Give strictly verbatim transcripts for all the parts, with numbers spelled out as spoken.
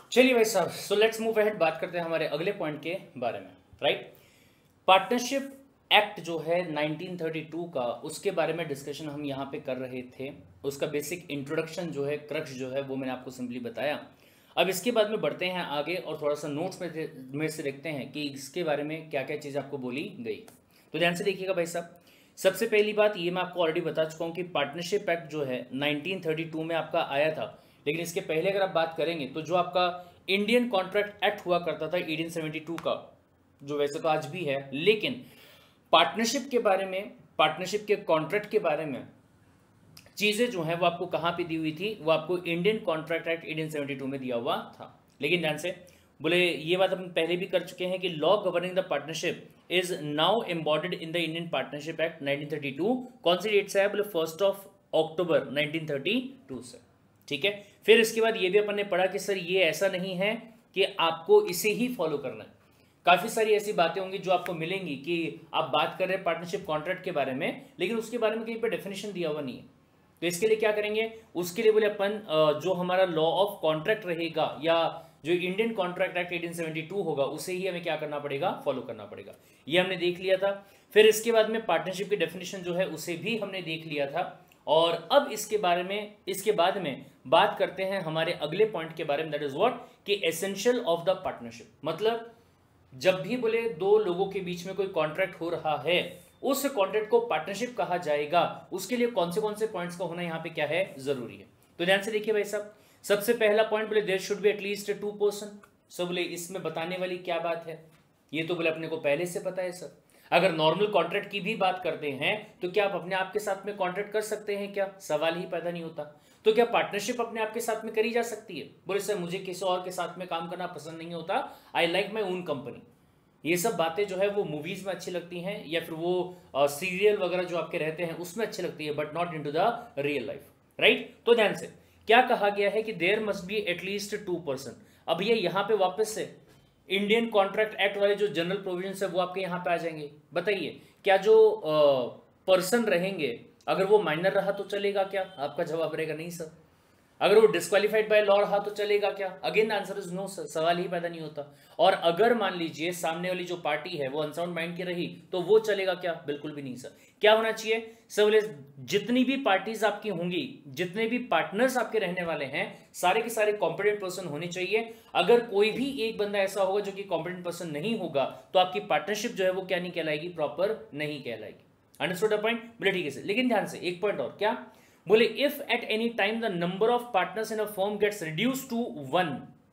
चलिए भाई साहब, सो लेट्स मूव अहेड, बात करते हैं हमारे अगले पॉइंट के बारे में। राइट, पार्टनरशिप एक्ट जो है नाइनटीन थर्टी टू का, उसके बारे में डिस्कशन हम यहाँ पे कर रहे थे। उसका बेसिक इंट्रोडक्शन जो है, क्रक्स जो है, वो मैंने आपको सिंपली बताया। अब इसके बाद में बढ़ते हैं आगे और थोड़ा सा नोट्स में में से देखते हैं कि इसके बारे में क्या क्या चीज़ आपको बोली गई। तो ध्यान से देखिएगा भाई साहब। सबसे पहली बात ये मैं आपको ऑलरेडी बता चुका हूँ कि पार्टनरशिप एक्ट जो है नाइनटीन थर्टी टू में आपका आया था, लेकिन इसके पहले अगर आप बात करेंगे तो जो आपका इंडियन कॉन्ट्रैक्ट एक्ट हुआ करता था एटीन सेवेंटी टू का, जो वैसे तो आज भी है, लेकिन पार्टनरशिप के बारे में, पार्टनरशिप के कॉन्ट्रैक्ट के बारे में चीज़ें जो है वो आपको कहाँ पे दी हुई थी, वो आपको Indian contract act eighteen seventy two में दिया हुआ था। लेकिन ध्यान से बोले, ये बात हम पहले भी कर चुके हैं कि law governing the partnership is now embodied in the Indian partnership act nineteen thirty two. कौन सी डेट से है? बोले first of October nineteen thirty two से। ठीक है, फिर इसके बाद ये भी अपन ने पढ़ा कि सर ये ऐसा नहीं है कि आपको इसे ही फॉलो करना है। काफ़ी सारी ऐसी बातें होंगी जो आपको मिलेंगी कि आप बात कर रहे हैं पार्टनरशिप कॉन्ट्रैक्ट के बारे में, लेकिन उसके बारे में कहीं पर डेफिनेशन दिया हुआ नहीं है। तो इसके लिए क्या करेंगे? उसके लिए बोले अपन जो हमारा लॉ ऑफ कॉन्ट्रैक्ट रहेगा या जो Indian contract act eighteen seventy two होगा, उसे ही हमें क्या करना पड़ेगा? फॉलो करना पड़ेगा। ये हमने देख लिया था। फिर इसके बाद में पार्टनरशिप की डेफिनेशन जो है उसे भी हमने देख लिया था। और अब इसके बारे में, इसके बाद में बात करते हैं हमारे अगले पॉइंट के बारे में, दैट इज व्हाट कि एसेंशियल ऑफ द पार्टनरशिप। मतलब जब भी बोले दो लोगों के बीच में कोई कॉन्ट्रैक्ट हो रहा है, उस कॉन्ट्रैक्ट को पार्टनरशिप कहा जाएगा, उसके लिए कौन से कौन से पॉइंट्स का होना यहाँ पे क्या है? जरूरी है। तो ध्यान से देखिए भाई साहब। सबसे पहला पॉइंट बोले there should be at least two person. So बोले इसमें बताने वाली क्या बात है? ये तो बोले अपने को पहले से पता है सर। अगर नॉर्मल कॉन्ट्रैक्ट की भी बात करते हैं तो क्या आप अपने आप के साथ में कॉन्ट्रैक्ट कर सकते हैं क्या? सवाल ही पैदा नहीं होता। तो क्या पार्टनरशिप अपने आप के साथ में करी जा सकती है? बोले सर मुझे किसी और के साथ में काम करना पसंद नहीं होता, I like my own company. ये सब बातें जो है वो मूवीज में अच्छी लगती हैं या फिर वो सीरियल वगैरह जो आपके रहते हैं उसमें अच्छी लगती है, but not into the real life. Right, तो ध्यान से क्या कहा गया है कि there must be at least two person. अब ये यहाँ पे वापस से इंडियन कॉन्ट्रैक्ट एक्ट वाले जो जनरल प्रोविजंस है वो आपके यहाँ पे आ जाएंगे। बताइए क्या जो पर्सन रहेंगे, अगर वो माइनर रहा तो चलेगा क्या? आपका जवाब रहेगा नहीं सर। अगर वो डिस्क्वालीफाइड बाय लॉ रहा तो चलेगा क्या? Again answer is no sir, सवाल ही पैदा नहीं होता। और अगर मान लीजिए सामने वाली जो पार्टी है वो अनसाउंड माइंड की रही तो वो चलेगा क्या? बिल्कुल भी नहीं सर। क्या होना चाहिए सर? बोले जितनी भी पार्टीज आपकी होंगी, जितने भी पार्टनर्स आपके रहने वाले हैं, सारे के सारे कॉम्पिटेंट पर्सन होने चाहिए। अगर कोई भी एक बंदा ऐसा होगा जो कि कॉम्पिटेंट पर्सन नहीं होगा तो आपकी पार्टनरशिप जो है वो क्या नहीं कहलाएगी? प्रॉपर नहीं कहलाएगी। Understood the point? बोले ठीक है सर। लेकिन ध्यान से एक पॉइंट और, क्या बोले if at any time the number of partners in a firm gets reduce to one,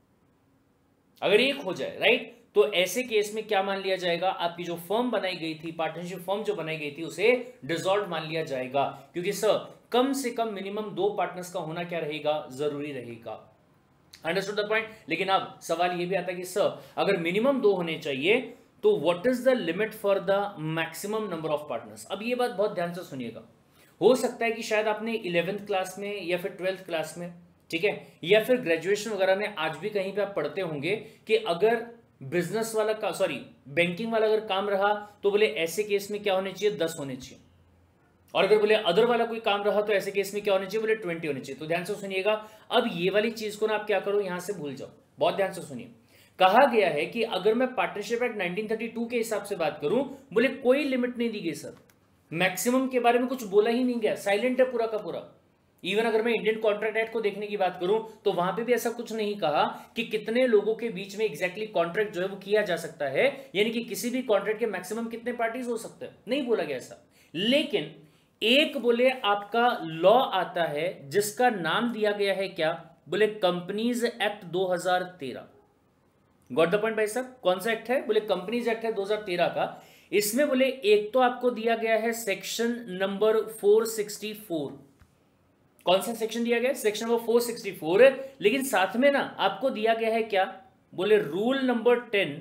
अगर एक हो जाए, राइट, तो ऐसे केस में क्या मान लिया जाएगा? आपकी जो फर्म बनाई गई थी, पार्टनरशिप फर्म जो बनाई गई थी, उसे डिसॉल्व मान लिया जाएगा। क्योंकि सर कम से कम मिनिमम दो पार्टनर्स का होना क्या रहेगा? जरूरी रहेगा। Understood the point? लेकिन अब सवाल यह भी आता है कि सर अगर मिनिमम दो होने चाहिए तो what is the limit for the maximum number of partners? अब ये बात बहुत ध्यान से सुनिएगा। हो सकता है कि शायद आपने इलेवेंथ क्लास में या फिर ट्वेल्थ क्लास में, ठीक है, या फिर ग्रेजुएशन वगैरह में आज भी कहीं पे आप पढ़ते होंगे कि अगर बिजनेस वाला का सॉरी बैंकिंग वाला अगर काम रहा तो बोले ऐसे केस में क्या होने चाहिए? दस होने चाहिए। और अगर बोले अदर वाला कोई काम रहा तो ऐसे केस में क्या होने चाहिए? बोले ट्वेंटी होने चाहिए। तो ध्यान से सुनिएगा। अब ये वाली चीज को ना आप क्या करो, यहां से भूल जाओ। बहुत ध्यान से सुनिए। कहा गया है कि अगर मैं partnership act nineteen thirty two के हिसाब से बात करूं, बोले कोई लिमिट नहीं दी गई सर। मैक्सिमम के बारे में कुछ बोला ही नहीं गया, साइलेंट है पूरा का पूरा। इवन अगर मैं इंडियन कॉन्ट्रैक्ट एक्ट को देखने की बात करूं तो वहां पे भी ऐसा कुछ नहीं कहा कि कितने लोगों के बीच में एग्जैक्टली कॉन्ट्रैक्ट जो है वो किया जा सकता है, यानी कि किसी भी कॉन्ट्रैक्ट के मैक्सिमम कितने पार्टीज हो सकते हैं, नहीं बोला गया ऐसा। लेकिन एक बोले आपका लॉ आता है जिसका नाम दिया गया है क्या? बोले कंपनीज एक्ट दो हज़ार तेरह। गॉट द पॉइंट भाई साहब? कौन सा एक्ट है? बोले कंपनीज एक्ट है दो हज़ार तेरह का। इसमें बोले एक तो आपको दिया गया है section number four sixty four. कौन सा सेक्शन दिया गया? Section number four sixty four. लेकिन साथ में ना आपको दिया गया है क्या? बोले rule number ten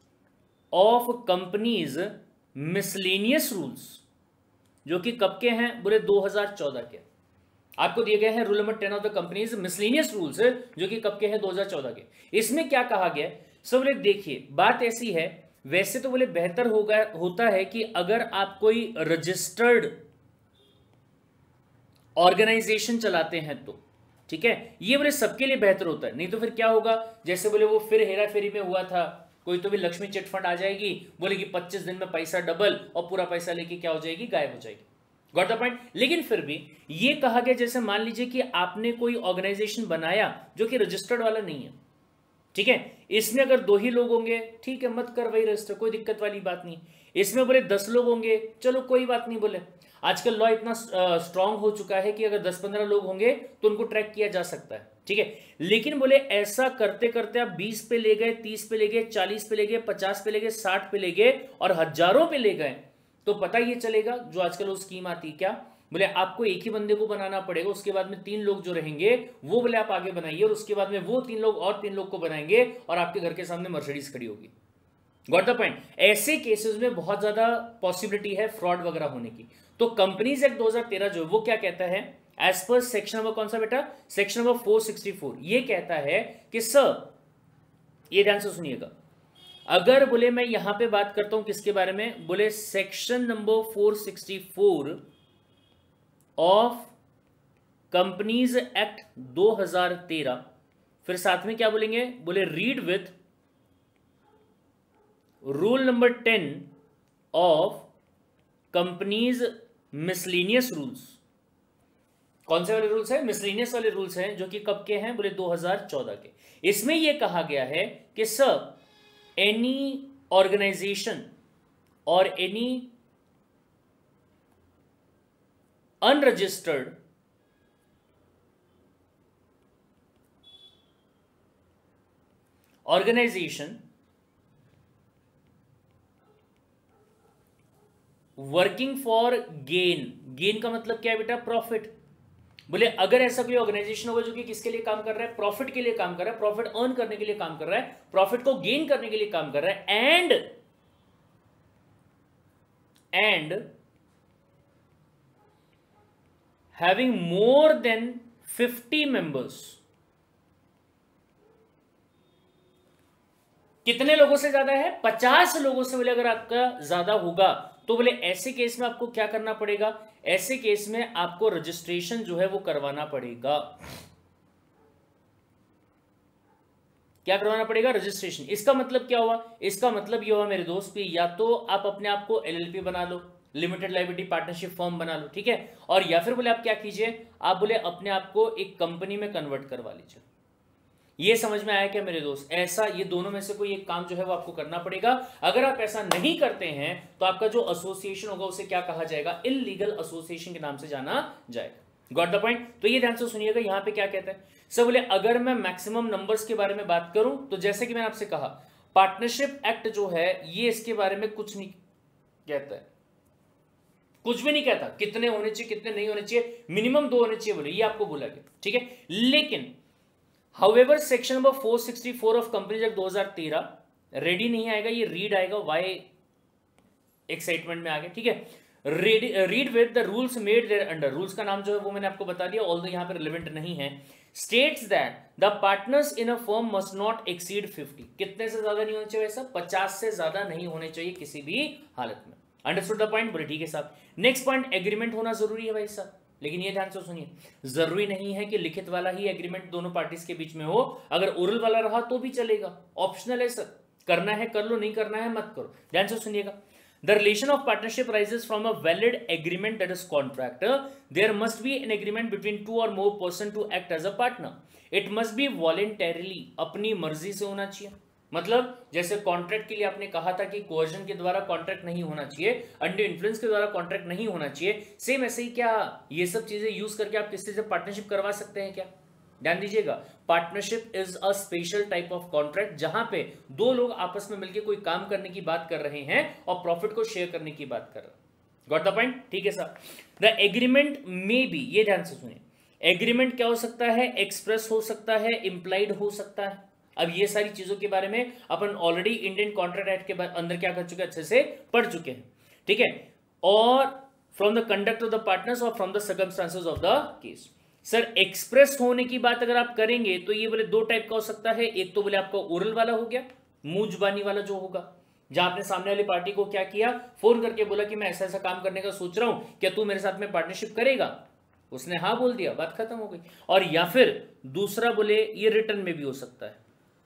of companies miscellaneous rules, जो कि कब के हैं? बोले दो हज़ार चौदह के। आपको दिए गए हैं rule number ten of the companies miscellaneous rules, जो कि कब के हैं? दो हज़ार चौदह के। इसमें क्या कहा गया? सब बोले देखिए बात ऐसी है, वैसे तो बोले बेहतर होगा होता है कि अगर आप कोई रजिस्टर्ड ऑर्गेनाइजेशन चलाते हैं तो, ठीक है, ये बोले सबके लिए बेहतर होता है। नहीं तो फिर क्या होगा, जैसे बोले वो फिर हेरा फेरी में हुआ था, कोई तो भी लक्ष्मी चिटफंड आ जाएगी, बोलेगी पच्चीस दिन में पैसा डबल, और पूरा पैसा लेके क्या हो जाएगी, गायब हो जाएगी। Got the point. लेकिन फिर भी ये कहा गया, जैसे मान लीजिए कि आपने कोई ऑर्गेनाइजेशन बनाया जो कि रजिस्टर्ड वाला नहीं है, ठीक है, इसमें अगर दो ही लोग होंगे, ठीक है, मत कर वही रजिस्टर, कोई दिक्कत वाली बात नहीं। इसमें बोले दस लोग होंगे, चलो कोई बात नहीं, बोले आजकल लॉ इतना स्ट्रांग हो चुका है कि अगर दस पंद्रह लोग होंगे तो उनको ट्रैक किया जा सकता है, ठीक है। लेकिन बोले ऐसा करते करते आप बीस पे ले गए, तीस पे ले गए, चालीस पे ले गए, पचास पे ले गए, साठ पे ले गए और हजारों पे ले गए, तो पता ये चलेगा जो आजकल वो स्कीम आती है क्या, बोले आपको एक ही बंदे को बनाना पड़ेगा, उसके बाद में तीन लोग जो रहेंगे वो बोले आप आगे बनाइए, और उसके बाद में वो तीन लोग और तीन लोग को बनाएंगे और आपके घर के सामने मर्सिडीज खड़ी होगी। Got the point. ऐसे केसेस में बहुत ज्यादा पॉसिबिलिटी है फ्रॉड वगैरह होने की। तो कंपनीज एक्ट दो हज़ार तेरह जो वो क्या कहता है, एज पर सेक्शन नंबर कौन सा बेटा, सेक्शन नंबर चार सौ चौंसठ, ये कहता है कि सर, ये ध्यान से सुनिएगा, अगर बोले मैं यहां पे बात करता हूं किसके बारे में, बोले सेक्शन नंबर चार सौ चौंसठ ऑफ कंपनीज एक्ट दो हज़ार तेरह, फिर साथ में क्या बोलेंगे, बोले read with rule number ten of companies miscellaneous rules. कौन से वाले रूल्स हैं, मिसलेनियस वाले रूल्स हैं, जो कि कब के हैं, बोले दो हज़ार चौदह के। इसमें यह कहा गया है कि सर, एनी ऑर्गेनाइजेशन और any unregistered organisation working for gain, gain का मतलब क्या है बेटा, प्रॉफिट। बोले अगर ऐसा कोई ऑर्गेनाइजेशन होगा जो कि किसके लिए काम कर रहा है, प्रॉफिट के लिए काम कर रहा है, प्रॉफिट अर्न करने के लिए काम कर रहा है, प्रॉफिट को गेन करने के लिए काम कर रहा है, and and having more than fifty members, कितने लोगों से ज्यादा है, पचास लोगों से बोले अगर आपका ज्यादा होगा, तो बोले ऐसे केस में आपको क्या करना पड़ेगा, ऐसे केस में आपको रजिस्ट्रेशन जो है वो करवाना पड़ेगा। क्या करवाना पड़ेगा, रजिस्ट्रेशन। इसका मतलब क्या हुआ, इसका मतलब ये हुआ मेरे दोस्त कि या तो आप अपने आप को एलएलपी बना लो, लिमिटेड लायबिलिटी पार्टनरशिप फर्म बना लो, ठीक है, और या फिर बोले आप क्या कीजिए, आप बोले अपने आप को एक कंपनी में कन्वर्ट करवा लीजिए। ये समझ में आया क्या मेरे दोस्त, ऐसा ये दोनों में से कोई एक काम जो है वो आपको करना पड़ेगा। अगर आप ऐसा नहीं करते हैं तो आपका जो एसोसिएशन होगा उसे क्या कहा जाएगा, इल्लीगल एसोसिएशन के नाम से जाना जाएगा। Got the point. तो ये ध्यान से सुनिएगा, यहां पे क्या कहता है सर, बोले अगर मैं मैक्सिमम नंबर्स के बारे में बात करूं तो जैसे कि मैंने आपसे कहा, पार्टनरशिप एक्ट जो है ये इसके बारे में कुछ नहीं कहता है, कुछ भी नहीं कहता कितने होने चाहिए कितने नहीं होने चाहिए, मिनिमम दो होने चाहिए बोले, ये आपको बोला गया, ठीक है। लेकिन हाउएवर सेक्शन नंबर चार सौ चौंसठ ऑफ कंपनीज एक्ट दो हज़ार तेरह रेडी नहीं आएगा, ये रीड आएगा, वाई एक्साइटमेंट में आ गया, ठीक है। Read with the rules made thereunder, रूल्स का नाम जो है वो मैंने आपको बता दिया, ऑल्दो यहां पर रिलेवेंट नहीं है। States that the partners in a firm must not exceed fifty, कितने से ज्यादा नहीं होने चाहिए वैसा, पचास से ज्यादा नहीं होने चाहिए किसी भी हालत में। अंडरस्टूड द पॉइंट, बोले ठीक है साहब। नेक्स्ट पॉइंट, एग्रीमेंट होना जरूरी है भाई साहब, लेकिन ये ध्यान से सुनिए, जरूरी नहीं है कि लिखित वाला ही एग्रीमेंट दोनों पार्टीज के बीच में हो, अगर ओरल वाला रहा तो भी चलेगा, ऑप्शनल है सर, करना है कर लो, नहीं करना है मत करो। ध्यान से सुनिएगा, the relation of partnership arises from a valid agreement that is contract, there must be an agreement between two और more person to act as a partner, it must be voluntarily, अपनी मर्जी से होना चाहिए। मतलब जैसे कॉन्ट्रैक्ट के लिए आपने कहा था कि कोर्जन के द्वारा कॉन्ट्रैक्ट नहीं होना चाहिए, अंडर इन्फ्लुएंस के द्वारा कॉन्ट्रैक्ट नहीं होना चाहिए, सेम ऐसे ही क्या ये सब चीजें यूज करके आप किसी से पार्टनरशिप करवा सकते हैं क्या? ध्यान दीजिएगा, partnership is a special type of contract जहां पे दो लोग आपस में मिलकर कोई काम करने की बात कर रहे हैं और प्रॉफिट को शेयर करने की बात कर रहे हैं। गॉट द पॉइंट, ठीक है साहब। द एग्रीमेंट में बी, ये ध्यान से सुनिए, एग्रीमेंट क्या हो सकता है, एक्सप्रेस हो सकता है, इंप्लाइड हो सकता है। अब ये सारी चीजों के बारे में अपन ऑलरेडी इंडियन कॉन्ट्रैक्ट एक्ट के अंदर क्या कर चुके हैं, अच्छे से पढ़ चुके हैं, ठीक है। और from the conduct of the partners और from the circumstances of the case. Sir express होने की बात अगर आप करेंगे तो ये बोले दो टाइप का हो सकता है, एक तो बोले आपका ओरल वाला हो गया, मुंह जुबानी वाला जो होगा, जहां आपने सामने वाली पार्टी को क्या किया, फोन करके बोला कि मैं ऐसा ऐसा काम करने का सोच रहा हूं, क्या तू मेरे साथ में पार्टनरशिप करेगा, उसने हाँ बोल दिया, बात खत्म हो गई। और या फिर दूसरा बोले ये रिटर्न में भी हो सकता है।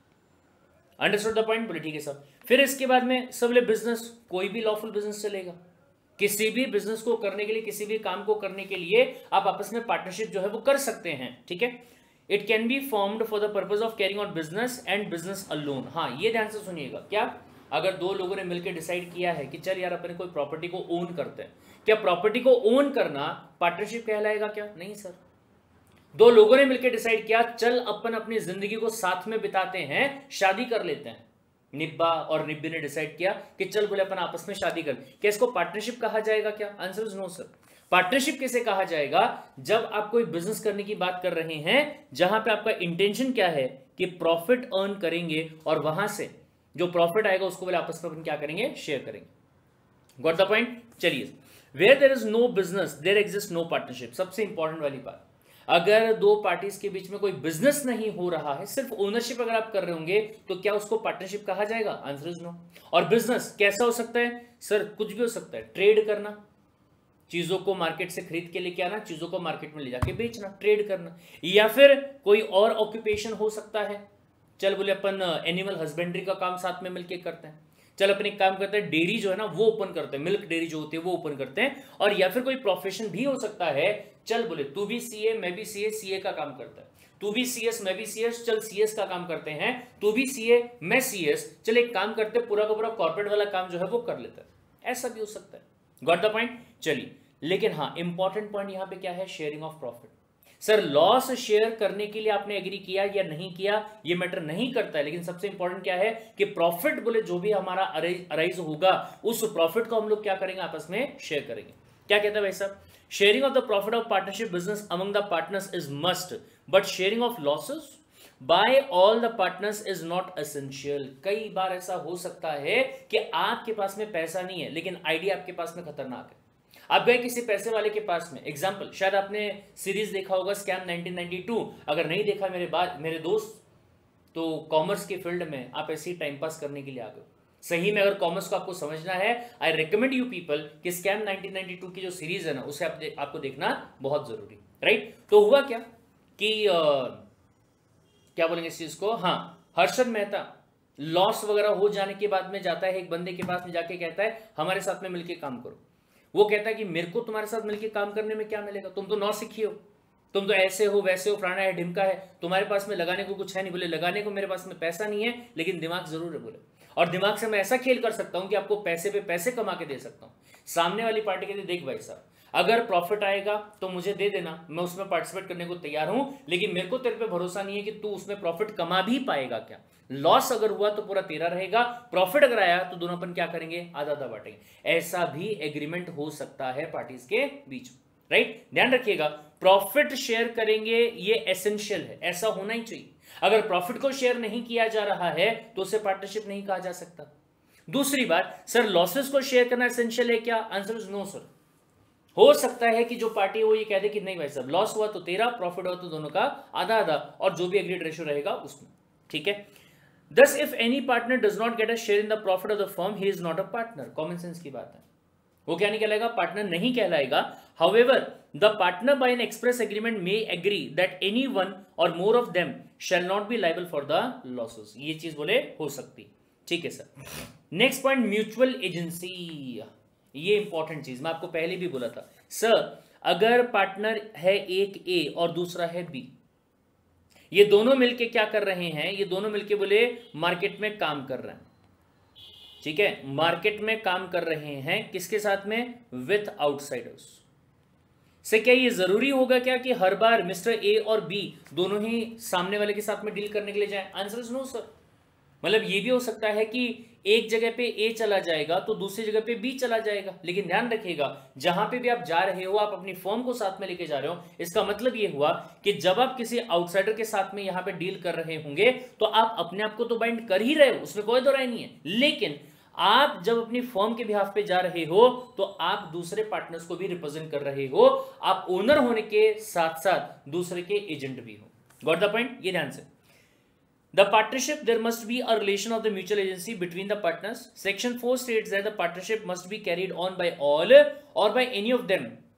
Understood the point? बोले ठीक है सर। फिर इसके बाद में सब बोले बिजनेस, कोई भी लॉफुल बिजनेस चलेगा। किसी भी बिजनेस को करने के लिए, किसी भी काम को करने के लिए आप आपस में पार्टनरशिप जो है वो कर सकते हैं, ठीक है। It can be formed for the purpose of carrying out business and business alone. हाँ, ये ध्यान से सुनिएगा, क्या अगर दो लोगों ने मिलकर डिसाइड किया है कि चल यार अपने कोई प्रॉपर्टी को ओन करते हैं, क्या प्रॉपर्टी को ओन करना पार्टनरशिप कहलाएगा क्या? नहीं सर। दो लोगों ने मिलकर डिसाइड किया चल अपन अपनी जिंदगी को साथ में बिताते हैं, शादी कर लेते हैं। निब्बा और निब्बी ने डिसाइड किया कि चल बोले अपन आपस में शादी कर, क्या इसको पार्टनरशिप कहा जाएगा क्या? Answer is no sir. Partnership किसे कहा जाएगा? जब आप कोई बिजनेस करने की बात कर रहे हैं जहां पे आपका इंटेंशन क्या है कि प्रॉफिट अर्न करेंगे और वहां से जो प्रॉफिट आएगा उसको बोले आपस में अपन क्या करेंगे? शेयर करेंगे। Got the point? चलिए, where there is no business there exist no partnership. सबसे इंपॉर्टेंट वाली बात, अगर दो पार्टीज के बीच में कोई बिजनेस नहीं हो रहा है, सिर्फ ओनरशिप अगर आप कर रहे होंगे, तो क्या उसको पार्टनरशिप कहा जाएगा? Answer is no. और बिजनेस कैसा हो सकता है सर? कुछ भी हो सकता है। ट्रेड करना, चीजों को मार्केट से खरीद के लेके आना, चीजों को मार्केट में ले जाके बेचना, ट्रेड करना। या फिर कोई और ऑक्यूपेशन हो सकता है, चल बोले अपन एनिमल हस्बेंड्री का काम साथ में मिलके करते हैं, चल अपन एक काम करते हैं डेयरी जो है ना वो ओपन करते हैं, मिल्क डेयरी जो होती है वो ओपन करते हैं। और या फिर कोई प्रोफेशन भी हो सकता है, चल बोले तू भी सीए मैं भी सीए, सीए का काम करता है, तू भी सीएस मैं भी सीएस, चल सीएस का काम करते हैं, तू भी सीए मैं सीएस, चल एक काम करते हैं पूरा का पूरा कॉर्पोरेट वाला काम जो है वो कर लेता है। ऐसा भी हो सकता है। Got the point? चलिए, लेकिन हाँ इंपॉर्टेंट पॉइंट यहां पे क्या है? Sharing of profit. Sir loss share करने के लिए आपने एग्री किया या नहीं किया ये मैटर नहीं करता है, लेकिन सबसे इंपॉर्टेंट क्या है कि प्रॉफिट बोले जो भी हमारा अराइज होगा उस प्रॉफिट को हम लोग क्या करेंगे? आपस में शेयर करेंगे। क्या कहता है भाई साहब? Sharing of the profit of partnership business among the partners is must, but sharing of losses by all the partners is not essential. कई बार ऐसा हो सकता है कि आपके पास में पैसा नहीं है लेकिन आइडिया आपके पास में खतरनाक है। आप गए किसी पैसे वाले के पास में, एग्जांपल शायद आपने सीरीज देखा होगा स्कैम नाइनटीन नाइंटी टू, अगर नहीं देखा मेरे बाद मेरे दोस्त, तो कॉमर्स के फील्ड में आप ऐसे ही टाइम पास करने के लिए आ गए। सही में अगर कॉमर्स को आपको समझना है, आई रिकमेंड यू पीपल कि स्कैम नाइनटीन नाइंटी टू की जो सीरीज है ना उसे आप दे, आपको देखना बहुत जरूरी, राइट। तो हुआ क्या कि आ, क्या बोलेंगे इस चीज को, हाँ हर्षद मेहता लॉस वगैरह हो जाने के बाद में जाता है एक बंदे के पास में, जाके कहता है हमारे साथ में मिलकर काम करो। वो कहता है कि मेरे को तुम्हारे साथ मिलकर काम करने में क्या मिलेगा, तुम तो नौ सीखी हो, तुम तो ऐसे हो वैसे हो, फलाना है ढिमका है, तुम्हारे पास में लगाने को कुछ है नहीं। बोले लगाने को मेरे पास में पैसा नहीं है लेकिन दिमाग जरूर है। बोले और दिमाग से मैं ऐसा खेल कर सकता हूं कि आपको पैसे पे पैसे कमा के दे सकता हूं। सामने वाली पार्टी कहती देख भाई साहब अगर प्रॉफिट आएगा तो मुझे दे देना, मैं उसमें पार्टिसिपेट करने को तैयार हूं, लेकिन मेरे को तेरे पे भरोसा नहीं है कि तू उसमें प्रॉफिट कमा भी पाएगा क्या। लॉस अगर हुआ तो पूरा तेरा रहेगा, प्रॉफिट अगर आया तो दोनों अपन क्या करेंगे? आधा आधा बांटेंगे। ऐसा भी एग्रीमेंट हो सकता है पार्टीज के बीच, राइट। ध्यान रखिएगा, प्रॉफिट शेयर करेंगे ये एसेंशियल है, ऐसा होना ही चाहिए। अगर प्रॉफिट को शेयर नहीं किया जा रहा है तो उसे पार्टनरशिप नहीं कहा जा सकता। दूसरी बात, सर लॉसेस को शेयर करना एसेंशियल है क्या? Answer is no sir. हो सकता है कि जो पार्टी है वो ये कह दे कि नहीं भाई साहब लॉस हुआ तो तेरा, प्रॉफिट हुआ तो दोनों का आधा आधा, और जो भी एग्रीड रेशियो रहेगा उसमें, ठीक है। Thus, if any partner does not get a share in the profit of the firm, he is not a partner. Common sense की बात है, वो क्या नहीं कहलाएगा? पार्टनर नहीं कहलाएगा। However, the partner by an express agreement may agree that any one or more of them shall not be liable for the losses. ये चीज बोले हो सकती, ठीक है sir. Next point, mutual agency. ये इंपॉर्टेंट चीज मैं आपको पहले भी बोला था सर, अगर पार्टनर है एक ए और दूसरा है बी, ये दोनों मिलके क्या कर रहे हैं? ये दोनों मिलके बोले मार्केट में काम कर रहे हैं, ठीक है, मार्केट में काम कर रहे हैं किसके साथ में? विथ आउटसाइडर्स से। क्या ये जरूरी होगा क्या कि हर बार मिस्टर ए और बी दोनों ही सामने वाले के साथ में डील करने के लिए जाएं? Answer is no sir. मतलब ये भी हो सकता है कि एक जगह पे ए चला जाएगा तो दूसरी जगह पे बी चला जाएगा, लेकिन ध्यान रखिएगा जहां पे भी आप जा रहे हो आप अपनी फर्म को साथ में लेके जा रहे हो। इसका मतलब ये हुआ कि जब आप किसी आउटसाइडर के साथ में यहां पे डील कर रहे होंगे तो आप अपने आप को तो बाइंड कर ही रहे हो, उसमें कोई दो राय नहीं है, लेकिन आप जब अपनी फर्म के बिहाफ पे जा रहे हो तो आप दूसरे पार्टनर्स को भी रिप्रेजेंट कर रहे हो, आप ओनर होने के साथ साथ दूसरे के एजेंट भी हो। Got the point? ये ध्यान से। The partnership, there must be a relation of the mutual agency between the partners. Section four states that the partnership must be carried on by all or by any of them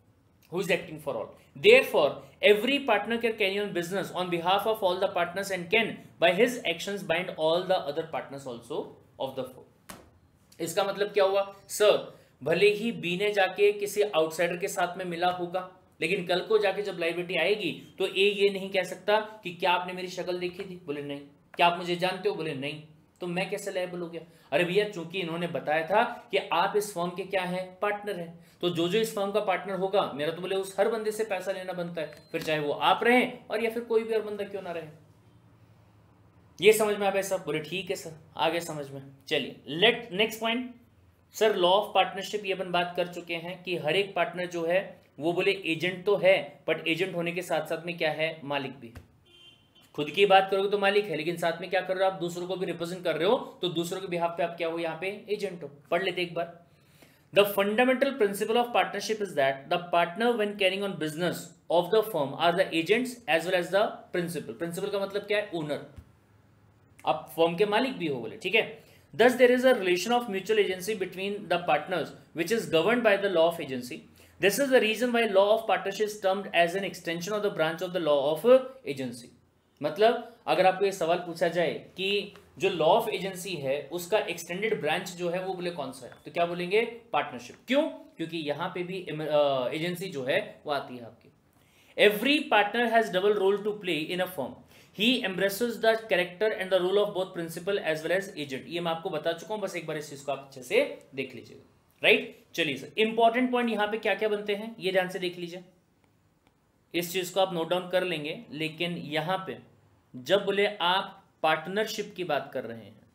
who is acting for all. Therefore, every partner can carry on business on behalf of all the partners and can, by his actions, bind all the other partners also of the firm. इसका मतलब क्या हुआ sir? भले ही B ने जाके किसी outsider के साथ में मिला होगा, लेकिन कल को जाके जब लायबिलिटी आएगी तो ए ये नहीं कह सकता कि क्या आपने मेरी शक्ल देखी थी? बोले नहीं। क्या आप मुझे जानते हो? बोले नहीं। तो मैं कैसे लायबल हो गया? अरे भैया, चूंकि इन्होंने बताया था कि आप इस फर्म के क्या हैं? पार्टनर हैं। तो जो जो इस फर्म का पार्टनर होगा, मेरा तो बोले उस हर बंदे से पैसा लेना बनता है, फिर चाहे वो आप रहें और या फिर कोई भी और बंदा क्यों ना रहे। ये समझ में आ गया सब? बोले ठीक है सर, आगे समझ में। चलिए let next point sir, law of partnership. ये अपन बात कर चुके हैं कि हर एक पार्टनर जो है वो बोले एजेंट तो है, बट एजेंट होने के साथ साथ में क्या है? मालिक भी। खुद की बात करोगे तो मालिक है, लेकिन साथ में क्या कर रहे हो आप? दूसरों को भी रिप्रेजेंट कर रहे हो, तो दूसरों के बिहाफ पे आप क्या हो? यहाँ पे एजेंट हो। पढ़ लेते एक बार। The fundamental principle of partnership is that the partner when carrying on business of the firm are the agents as well as the principal. Principal का मतलब क्या है? ओनर। आप फर्म के मालिक भी हो, बोले ठीक है। Thus there is a relation of mutual agency between the partners which is governed by the law of agency. This is the reason why law of partnership is termed as an extension of the branch of the law of agency. मतलब अगर आपको ये सवाल पूछा जाए कि जो law of agency है उसका एक्सटेंडेड ब्रांच जो है वो बोले कौन सा है, तो क्या बोलेंगे? पार्टनरशिप। क्यों? क्योंकि यहां पे भी एजेंसी जो है वो आती है आपकी। Every partner has double role to play in a firm. He embraces the character and the role of both principal as well as agent. ये मैं आपको बता चुका हूं, बस एक बार इस चीज को आप अच्छे से देख लीजिएगा। राइट, चलिए सर, इंपॉर्टेंट पॉइंट यहां पे क्या क्या बनते हैं ये ध्यान से देख लीजिए। इस चीज को आप नोट डाउन कर लेंगे, लेकिन यहां पे जब बोले आप पार्टनरशिप की बात कर रहे हैं,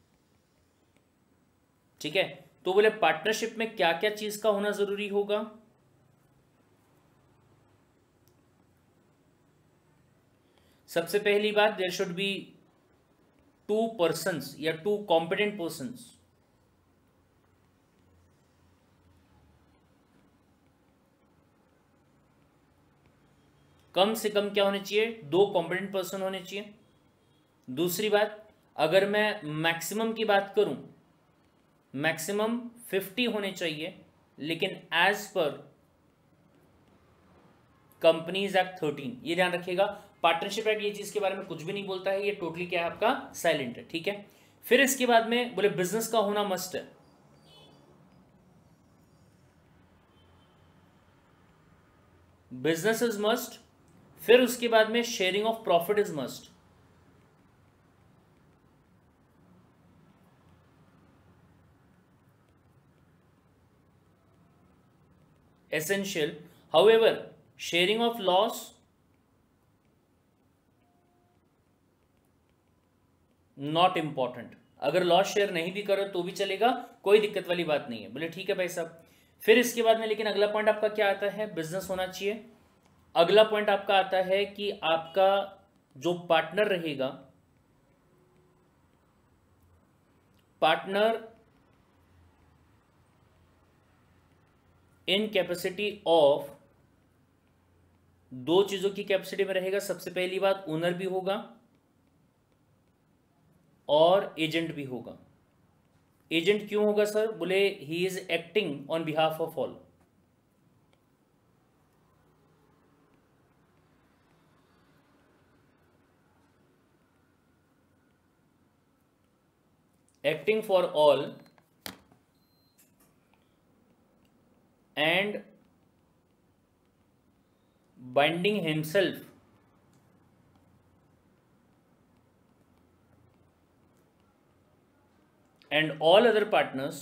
ठीक है, तो बोले पार्टनरशिप में क्या क्या चीज का होना जरूरी होगा? सबसे पहली बात, there should be two persons या टू कॉम्पिटेंट पर्सन्स। कम से कम क्या होने चाहिए? दो कॉम्पिटेंट पर्सन होने चाहिए। दूसरी बात, अगर मैं मैक्सिमम की बात करूं, मैक्सिमम फिफ्टी होने चाहिए, लेकिन as per companies act thirteen, ये ध्यान रखिएगा। पार्टनरशिप एक्ट ये चीज के बारे में कुछ भी नहीं बोलता है, ये टोटली क्या है आपका? साइलेंट है, ठीक है। फिर इसके बाद में बोले बिजनेस का होना मस्ट है। Business is must. फिर उसके बाद में sharing of profit is must. Essential. However sharing of loss not important. अगर लॉस शेयर नहीं भी करो तो भी चलेगा, कोई दिक्कत वाली बात नहीं है। बोले ठीक है भाई साहब। फिर इसके बाद में लेकिन अगला पॉइंट आपका क्या आता है? बिजनेस होना चाहिए। अगला पॉइंट आपका आता है कि आपका जो पार्टनर रहेगा, पार्टनर इन कैपेसिटी ऑफ, दो चीजों की कैपेसिटी में रहेगा। सबसे पहली बात, ओनर भी होगा और एजेंट भी होगा। एजेंट क्यों होगा सर? बोले he is acting on behalf of all. Acting for all and binding himself and all other partners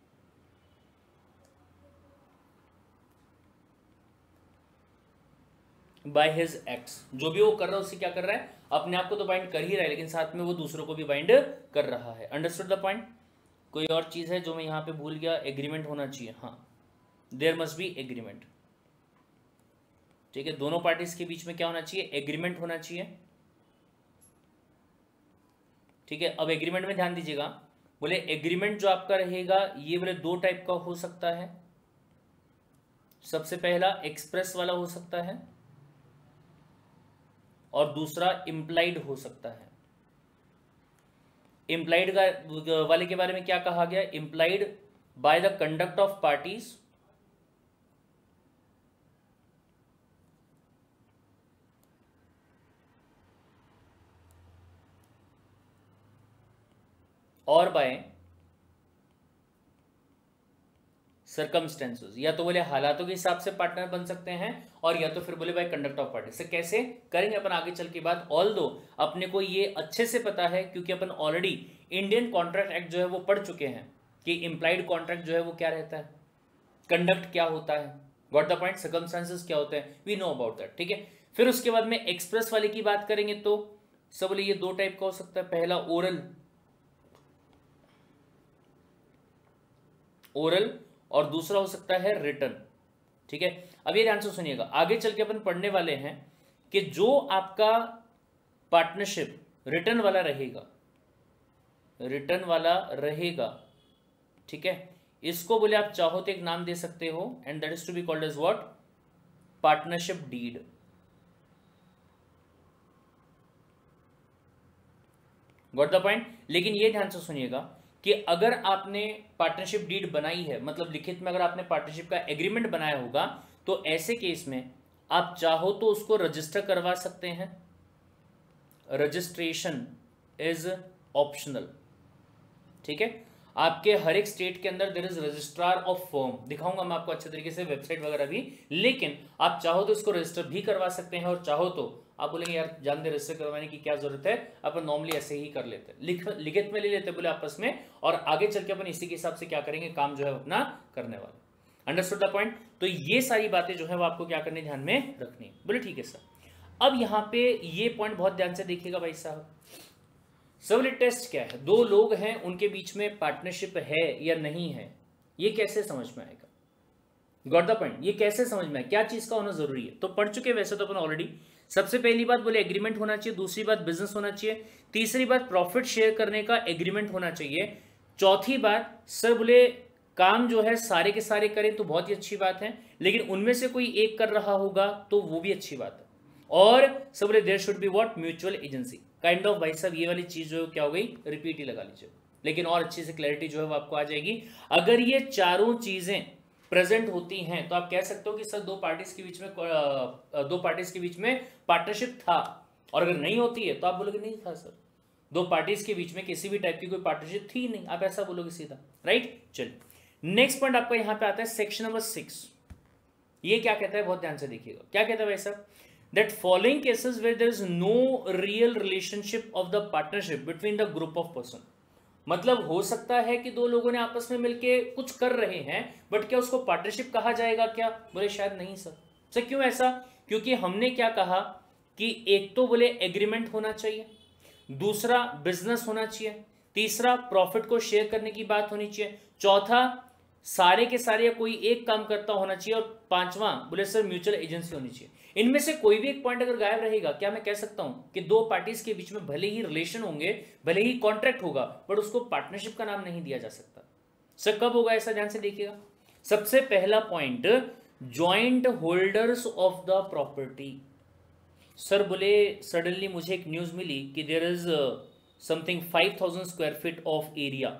by his acts। जो भी वो कर रहा है उससे क्या कर रहा है? अपने आप को तो बाइंड कर ही रहा है, लेकिन साथ में वो दूसरों को भी बाइंड कर रहा है। Understood the point? कोई और चीज है जो मैं यहां पे भूल गया? एग्रीमेंट होना चाहिए। हाँ, देयर मस्ट बी एग्रीमेंट, ठीक है। दोनों पार्टीज के बीच में क्या होना चाहिए? एग्रीमेंट होना चाहिए, ठीक है। अब एग्रीमेंट में ध्यान दीजिएगा, बोले एग्रीमेंट जो आपका रहेगा ये बोले दो टाइप का हो सकता है। सबसे पहला एक्सप्रेस वाला हो सकता है और दूसरा इम्प्लाइड हो सकता है। इम्प्लाइड का वाले के बारे में क्या कहा गया? Implied by the conduct of parties और बाय सर्कमस्टेंसेस, या तो बोले हालातों के हिसाब से पार्टनर बन सकते हैं, और या तो फिर बोले बाय कंडक्ट ऑफ पार्टी। से कैसे करेंगे अपन आगे चल के बात। ऑल दो अपने को ये अच्छे से पता है क्योंकि अपन ऑलरेडी इंडियन कॉन्ट्रैक्ट एक्ट जो है वो पढ़ चुके हैं कि इंप्लाइड कॉन्ट्रैक्ट जो है वो क्या रहता है, कंडक्ट क्या होता है, गॉट द पॉइंट, सर्कमस्टेंसेस क्या होते हैं, वी नो अबाउट दैट, ठीक है। फिर उसके बाद में एक्सप्रेस वाले की बात करेंगे तो सब बोले ये दो टाइप का हो सकता है, पहला ओरल ओरल और दूसरा हो सकता है रिटर्न, ठीक है। अब ये ध्यान से सुनिएगा, आगे चल के अपन पढ़ने वाले हैं कि जो आपका पार्टनरशिप रिटर्न वाला रहेगा, रिटर्न वाला रहेगा, ठीक है, इसको बोले आप चाहो तो एक नाम दे सकते हो, and that is to be called as what, partnership deed. Got the point. लेकिन ये ध्यान से सुनिएगा कि अगर आपने पार्टनरशिप डीड बनाई है, मतलब लिखित में अगर आपने पार्टनरशिप का एग्रीमेंट बनाया होगा, तो ऐसे केस में आप चाहो तो उसको रजिस्टर करवा सकते हैं। रजिस्ट्रेशन इज ऑप्शनल, ठीक है। आपके हर एक स्टेट के अंदर there is registrar of firm, दिखाऊंगा मैं आपको अच्छे तरीके से वेबसाइट वगैरह भी, लेकिन आप चाहो तो इसको रजिस्टर भी करवा सकते हैं, और चाहो तो आप बोलेंगे यार जान दे रजिस्टर करवाने की क्या जरूरत है, अपन नॉर्मली ऐसे ही कर लेते हैं, लिख लिखित में ले लेते बोले आपस में, और आगे चल के अपन इसी के हिसाब से क्या करेंगे, काम जो है अपना करने वाले। Understood the point. तो ये सारी बातें जो है वो आपको क्या करनी, ध्यान में रखनी, बोले ठीक है सर। अब यहाँ पे ये पॉइंट बहुत ध्यान से देखिएगा भाई साहब, सबले टेस्ट क्या है, दो लोग हैं उनके बीच में पार्टनरशिप है या नहीं है, ये कैसे समझ में आएगा, गॉट द पॉइंट, ये कैसे समझ में आए, क्या चीज का होना जरूरी है। तो पढ़ चुके वैसे तो अपन ऑलरेडी। सबसे पहली बात बोले एग्रीमेंट होना चाहिए, दूसरी बात बिजनेस होना चाहिए, तीसरी बात प्रॉफिट शेयर करने का एग्रीमेंट होना चाहिए, चौथी बात सर बोले काम जो है सारे के सारे करें तो बहुत ही अच्छी बात है, लेकिन उनमें से कोई एक कर रहा होगा तो वो भी अच्छी बात है, और सब बोले there should be what, mutual agency kind of. भाई साहब ये वाली चीज जो क्या हो गई, रिपीट ही लगा लीजिए, लेकिन और अच्छी से क्लैरिटी जो है वो आपको आ जाएगी। अगर ये चारों चीजें प्रेजेंट होती हैं तो आप कह सकते हो कि सर दो पार्टीज के बीच में दो पार्टीज के बीच में पार्टनरशिप था, और अगर नहीं होती है तो आप बोलोगे नहीं था सर, दो पार्टीज के बीच में किसी भी टाइप की कोई पार्टनरशिप थी नहीं, आप ऐसा बोलोगे सीधा, राइट। चलिए नेक्स्ट पॉइंट आपका यहाँ पे आता है सेक्शन नंबर सिक्स। ये क्या कहता है, बहुत ध्यान से देखिएगा, क्या कहता है भाई साहब, that following cases where there is no real relationship of the partnership between the group of person, मतलब हो सकता है कि दो लोगों ने आपस में मिलके कुछ कर रहे हैं, बट क्या उसको पार्टनरशिप कहा जाएगा क्या, बोले शायद नहीं सर। सर क्यों ऐसा, क्योंकि हमने क्या कहा कि एक तो बोले एग्रीमेंट होना चाहिए, दूसरा बिजनेस होना चाहिए, तीसरा प्रॉफिट को शेयर करने की बात होनी चाहिए, चौथा सारे के सारे कोई एक काम करता होना चाहिए, और पांचवा बोले सर म्यूचुअल एजेंसी होनी चाहिए। इनमें से कोई भी एक पॉइंट अगर गायब रहेगा, क्या मैं कह सकता हूं कि दो पार्टीज के बीच में भले ही रिलेशन होंगे, भले ही कॉन्ट्रैक्ट होगा, बट उसको पार्टनरशिप का नाम नहीं दिया जा सकता। सर कब होगा ऐसा, ध्यान से देखिएगा। सबसे पहला point, joint holders of the property. Sir बोले सडनली मुझे एक न्यूज मिली कि there is something five thousand square feet of area,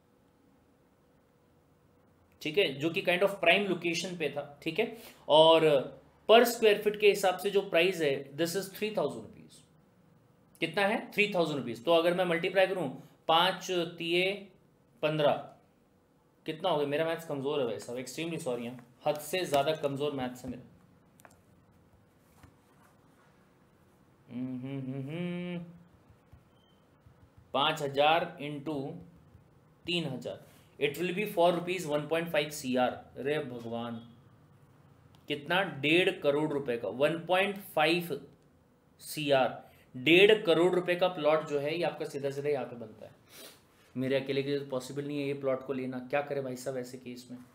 ठीक है, जो कि काइंड ऑफ प्राइम लोकेशन पे था, ठीक है, और पर स्क्वायर फीट के हिसाब से जो प्राइस है this is three thousand rupees. कितना है, थ्री थाउजेंड रुपीज। तो अगर मैं मल्टीप्लाई करूं पांच तिये पंद्रह, कितना हो गया, मेरा मैथ्स कमजोर है वैसा, एक्सट्रीमली सॉरी, हद से ज्यादा कमजोर मैथ्स है मेरा। पांच हजार इंटू तीन हजार, it will be four rupees one point five C R. अरे भगवान, कितना, डेढ़ करोड़ रुपए का, one point five C R, डेढ़ करोड़ रुपए का प्लॉट जो है ये आपका सीधा सीधा यहाँ पे बनता है। मेरे अकेले के लिए तो पॉसिबल नहीं है ये प्लॉट को लेना, क्या करे भाई साहब ऐसे केस में।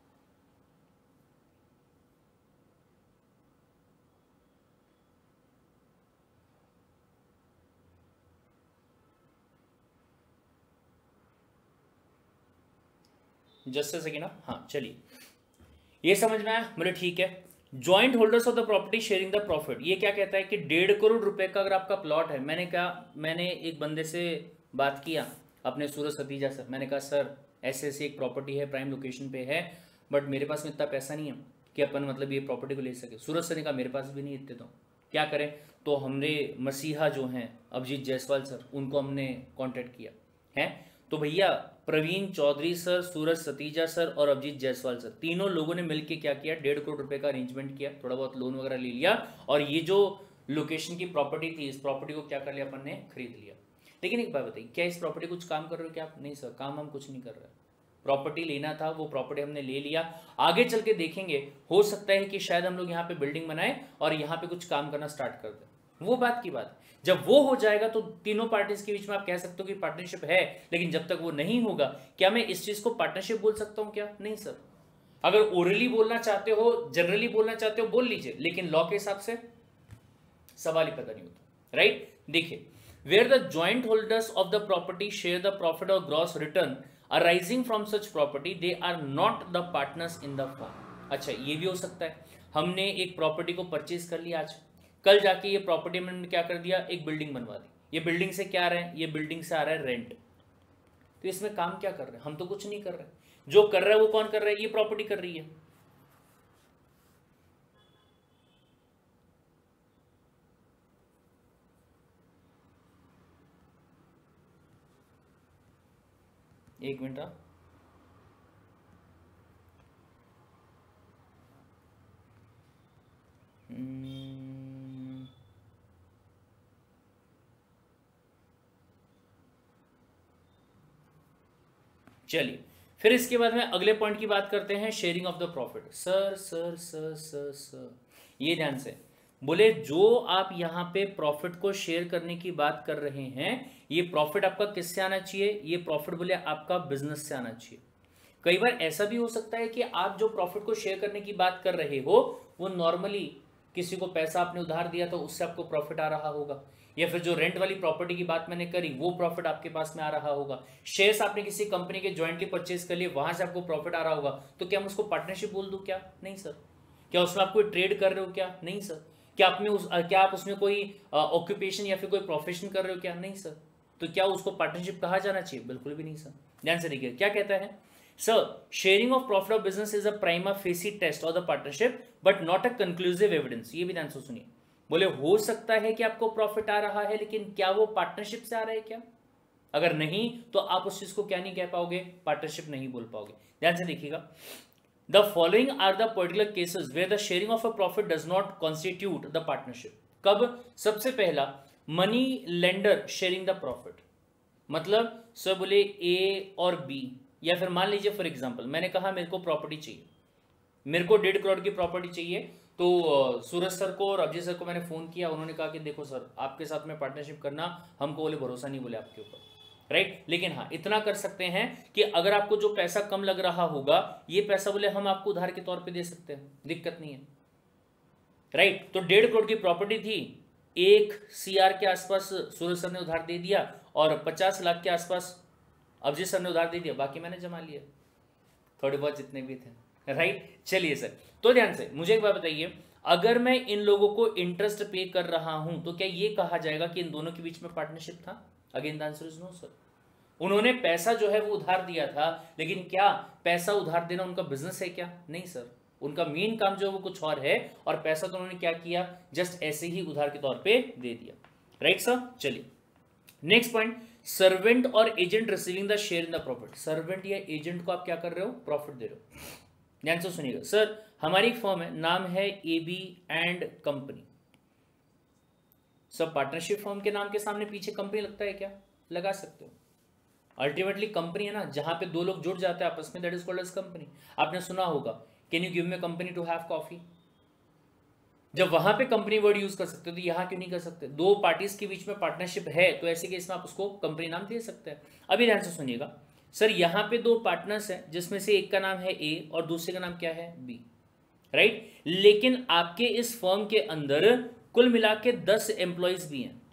जस्ट अ सेकेंड, हाँ चलिए, ये समझ में आया, बोले ठीक है। Joint holders of the property sharing the profit, ये क्या कहता है कि डेढ़ करोड़ रुपए का अगर आपका प्लॉट है, मैंने कहा, मैंने एक बंदे से बात किया अपने सूरज सतीजा सर, मैंने कहा सर ऐसे ऐसी एक प्रॉपर्टी है, प्राइम लोकेशन पे है, बट मेरे पास में इतना पैसा नहीं है कि अपन मतलब ये प्रॉपर्टी को ले सके। सूरज सर ने कहा मेरे पास भी नहीं इतने, तो क्या करें। तो हमने मसीहा जो हैं अभिजीत जायसवाल सर, उनको हमने कॉन्टेक्ट किया है, तो भैया प्रवीण चौधरी सर, सूरज सतीजा सर और अभिजीत जायसवाल सर, तीनों लोगों ने मिलकर क्या किया, डेढ़ करोड़ रुपए का अरेंजमेंट किया, थोड़ा बहुत लोन वगैरह ले लिया और ये जो लोकेशन की प्रॉपर्टी थी, इस प्रॉपर्टी को क्या कर लिया अपन ने, खरीद लिया। लेकिन एक बात बताइए, क्या इस प्रॉपर्टी कुछ काम कर रहे हो क्या आप? नहीं सर, काम हम कुछ नहीं कर रहे। प्रॉपर्टी लेना था, वो प्रॉपर्टी हमने ले लिया, आगे चल के देखेंगे, हो सकता है कि शायद हम लोग यहाँ पे बिल्डिंग बनाए और यहाँ पे कुछ काम करना स्टार्ट कर दें, वो बात की बात। जब वो हो जाएगा तो तीनों पार्टीज के बीच में आप कह सकते हो कि पार्टनरशिप है, लेकिन जब तक वो नहीं होगा, क्या मैं इस चीज को पार्टनरशिप बोल सकता हूं क्या? नहीं सर। अगर ओरली बोलना चाहते हो, जनरली बोलना चाहते हो, बोल लीजिए, लेकिन लॉ के हिसाब से सवाल ही पैदा नहीं होता, राइट। देखिए, where the joint holders of the property share the profit और gross return arising from such property, they are not the partners in the firm. अच्छा, ये भी हो सकता है, हमने एक प्रॉपर्टी को परचेज कर लिया आज, कल जाके ये प्रॉपर्टी में क्या कर दिया, एक बिल्डिंग बनवा दी। ये बिल्डिंग से क्या आ रहा है, ये बिल्डिंग से आ रहा है रेंट। तो इसमें काम क्या कर रहे हैं, हम तो कुछ नहीं कर रहे, जो कर रहा है वो कौन कर रहा है, ये प्रॉपर्टी कर रही है। एक मिनट, आ चलिए, फिर इसके बाद में अगले पॉइंट की बात करते हैं, sharing of the profit. Sir sir sir sir sir ये ध्यान से बोले, जो आप यहाँ पे प्रॉफिट को शेयर करने की बात कर रहे हैं, ये प्रॉफिट आपका किससे आना चाहिए, ये प्रॉफिट बोले आपका बिजनेस से आना चाहिए। कई बार ऐसा भी हो सकता है कि आप जो प्रॉफिट को शेयर करने की बात कर रहे हो, वो नॉर्मली किसी को पैसा आपने उधार दिया तो उससे आपको प्रॉफिट आ रहा होगा, या फिर जो रेंट वाली प्रॉपर्टी की बात मैंने करी वो प्रॉफिट आपके पास में आ रहा होगा, शेयर्स आपने किसी कंपनी के ज्वाइंटली परचेज कर लिए, वहां से आपको प्रॉफिट आ रहा होगा। तो क्या मैं उसको पार्टनरशिप बोल दूं क्या? नहीं सर। क्या उसमें आप कोई ट्रेड कर रहे हो क्या? नहीं सर। क्या आप में उस क्या आप उसमें कोई ऑक्यूपेशन या फिर कोई प्रोफेशन कर रहे हो क्या? नहीं सर। तो क्या उसको पार्टनरशिप कहा जाना चाहिए? बिल्कुल भी नहीं सर। ध्यान से देखिए क्या कहता है sir, sharing of profit of business is a prima facie test of the partnership but not a conclusive evidence. ये भी ध्यान से सुनिए, बोले हो सकता है कि आपको प्रॉफिट आ रहा है, लेकिन क्या वो पार्टनरशिप से आ रहा है क्या? अगर नहीं तो आप उस चीज को क्या नहीं कह पाओगे, पार्टनरशिप नहीं बोल पाओगे। ध्यान से देखिएगा, the following are the particular cases where the sharing of a profit does not constitute the partnership. कब? सबसे पहला, money lender sharing the profit, मतलब सर बोले ए और बी, या फिर मान लीजिए फॉर एग्जांपल मैंने कहा मेरे को प्रॉपर्टी चाहिए, मेरे को डेढ़ करोड़ की प्रॉपर्टी चाहिए, तो सूरज सर को और अजय सर को मैंने फोन किया, उन्होंने कहा कि देखो सर आपके साथ में पार्टनरशिप करना हमको बोले भरोसा नहीं बोले आपके ऊपर, राइट। लेकिन हाँ इतना कर सकते हैं कि अगर आपको जो पैसा कम लग रहा होगा, ये पैसा बोले हम आपको उधार के तौर पे दे सकते हैं, दिक्कत नहीं है, राइट। तो डेढ़ करोड़ की प्रॉपर्टी थी, एक सीआर के आसपास सूरज सर ने उधार दे दिया और पचास लाख के आसपास अभिजीत सर ने उधार दे दिया, बाकी मैंने जमा लिया, थोड़े बहुत जितने भी थे, राइट। चलिए सर, तो ध्यान से मुझे एक बात बताइए, अगर मैं इन लोगों को इंटरेस्ट पे कर रहा हूं तो क्या ये कहा जाएगा कि इन दोनों के बीच में पार्टनरशिप था? Again the answer is no sir. उन्होंने पैसा जो है वो उधार दिया था, लेकिन क्या पैसा उधार देना उनका बिजनेस है क्या? नहीं सर, उनका मेन काम जो है वो कुछ और है, और पैसा तो उन्होंने क्या किया, जस्ट ऐसे ही उधार के तौर पे दे दिया, राइट सर। चलिए नेक्स्ट पॉइंट, सर्वेंट और agent receiving the share in the profit. Servant या एजेंट को आप क्या कर रहे हो, प्रॉफिट दे रहे हो। ध्यान से सुनिएगा सर, हमारी एक फर्म है, नाम है ए बी एंड कंपनी। सब पार्टनरशिप फर्म के नाम के सामने पीछे कंपनी लगता है क्या? लगा सकते हो, अल्टीमेटली कंपनी है ना, जहां पे दो लोग जुड़ जाते हैं आपस में, that is called as company. आपने सुना होगा, can you give me company to have coffee. जब वहां पे कंपनी वर्ड यूज कर सकते हो तो यहां क्यों नहीं कर सकते? दो पार्टीज के बीच में पार्टनरशिप है तो ऐसे केस में आप उसको कंपनी नाम दे सकते हैं। अभी ध्यान से सुनिएगा सर, यहां पे दो पार्टनर्स हैं जिसमें से एक का नाम है ए और दूसरे का नाम क्या है, बी, राइट। लेकिन आपके इस फर्म के अंदर कुल मिला के दस एम्प्लॉयज भी हैं,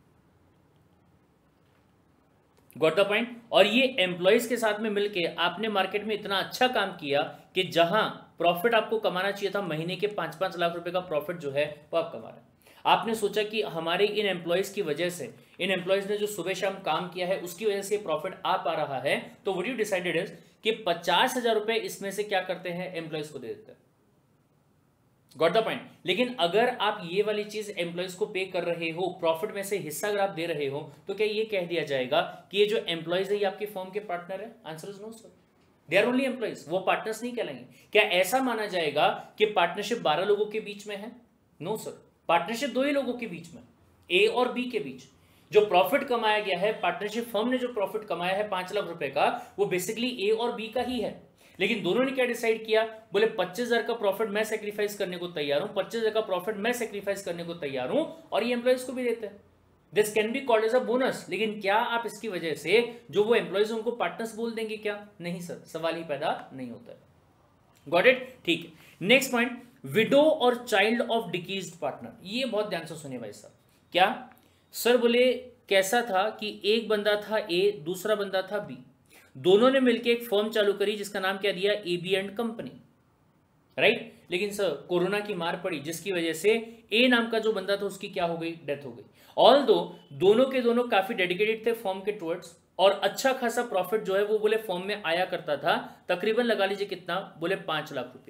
गॉट द पॉइंट। और ये एम्प्लॉयज के साथ में मिलके आपने मार्केट में इतना अच्छा काम किया कि जहां प्रॉफिट आपको कमाना चाहिए था महीने के पांच पांच लाख रुपए का प्रॉफिट जो है वो आप कमा रहे हैं। आपने सोचा कि हमारे इन एम्प्लॉयज की वजह से, इन एम्प्लॉयज ने जो सुबह शाम काम किया है उसकी वजह से प्रॉफिट आ पा रहा है, तो व्हाट यू डिसाइडेड इज कि पचास हजार रुपए इसमें से क्या करते हैं, एम्प्लॉयज को दे देते हैं। Got the point. लेकिन अगर आप ये वाली चीज एम्प्लॉयज को पे कर रहे हो, प्रॉफिट में से हिस्सा अगर आप दे रहे हो, तो क्या ये कह दिया जाएगा कि ये जो एम्प्लॉयज है ये आपकी फर्म के पार्टनर है? Answer is no sir, they are only employees, वो पार्टनर्स नहीं कहलाएंगे। क्या ऐसा माना जाएगा कि पार्टनरशिप बारह लोगों के बीच में है? नो सर, पार्टनरशिप दो ही लोगों के बीच में, ए और बी के बीच। जो प्रॉफिट कमाया गया है, पार्टनरशिप फर्म ने जो प्रॉफिट कमाया है पांच लाख रुपए का, वो बेसिकली ए और बी का ही है। लेकिन दोनों ने क्या डिसाइड किया, बोले पच्चीस हजार का प्रॉफिट मैं सेक्रीफाइस करने को तैयार हूं, पच्चीस हजार का प्रॉफिट मैं सेक्रीफाइस करने को तैयार हूं, और ये एम्प्लॉयज को भी देते हैं। This can be called as a bonus. लेकिन क्या आप इसकी वजह से जो वो एम्प्लॉयज उनको पार्टनर्स बोल देंगे क्या? नहीं सर, सवाल ही पैदा नहीं होता है। Got it? ठीक है। नेक्स्ट पॉइंट, विडो और चाइल्ड ऑफ डिकीज्ड पार्टनर। ये बहुत ध्यान से सुनिए भाई साहब। क्या सर? बोले कैसा था कि एक बंदा था ए, दूसरा बंदा था बी, दोनों ने मिलकर एक फर्म चालू करी जिसका नाम क्या दिया? A B and company, right. लेकिन सर कोरोना की मार पड़ी, जिसकी वजह से ए नाम का जो बंदा था उसकी क्या हो गई? डेथ हो गई। ऑल दो दोनों के दोनों काफी डेडिकेटेड थे फर्म के टुवर्ड्स, और अच्छा खासा प्रॉफिट जो है वो बोले फर्म में आया करता था, तकरीबन लगा लीजिए कितना? बोले पांच लाख रुपए।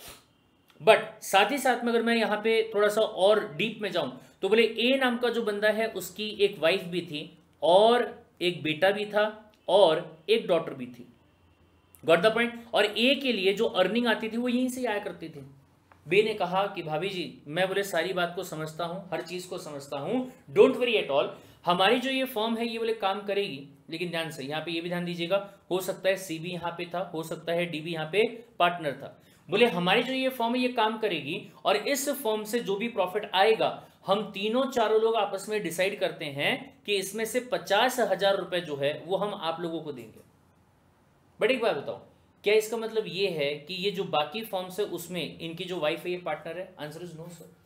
बट साथ ही साथ में अगर मैं यहां पे थोड़ा सा और डीप में जाऊं तो बोले ए नाम का जो बंदा है उसकी एक वाइफ भी थी, और एक बेटा भी था, और एक डॉटर भी थी। Got the point. और ए के लिए जो अर्निंग आती थी वो यहीं से आया करती थी। बे ने कहा कि भाभी जी मैं बोले सारी बात को समझता हूं, हर चीज को समझता हूं, डोंट वरी एट ऑल, हमारी जो ये फर्म है ये बोले काम करेगी। लेकिन ध्यान से यहाँ पे ये भी ध्यान दीजिएगा, हो सकता है सी भी यहाँ पे था, हो सकता है डी भी यहाँ पे पार्टनर था। बोले हमारी जो ये फर्म है ये काम करेगी, और इस फर्म से जो भी प्रॉफिट आएगा हम तीनों चारों लोग आपस में डिसाइड करते हैं कि इसमें से पचास हजार रुपए जो है वो हम आप लोगों को देंगे। बट एक बात बताओ, क्या इसका मतलब ये है कि ये जो बाकी फर्म्स है उसमें इनकी जो वाइफ है ये पार्टनर है? Answer is no sir.